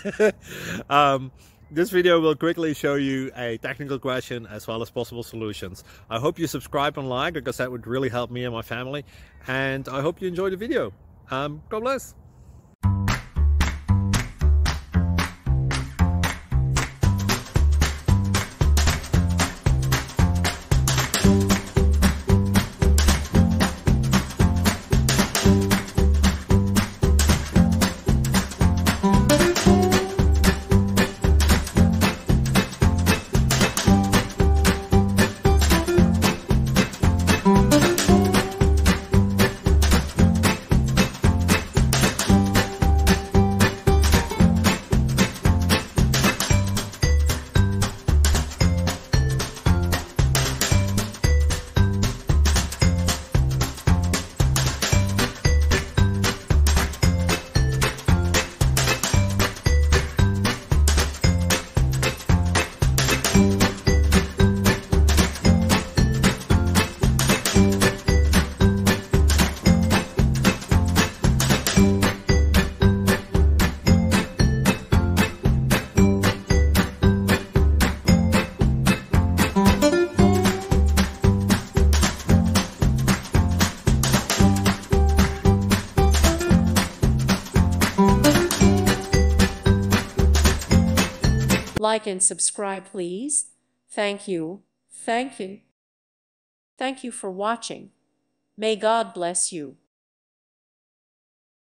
This video will quickly show you a technical question as well as possible solutions. I hope you subscribe and like, because that would really help me and my family. And I hope you enjoy the video. God bless. Like and subscribe, please. Thank you. Thank you. Thank you for watching. May God bless you.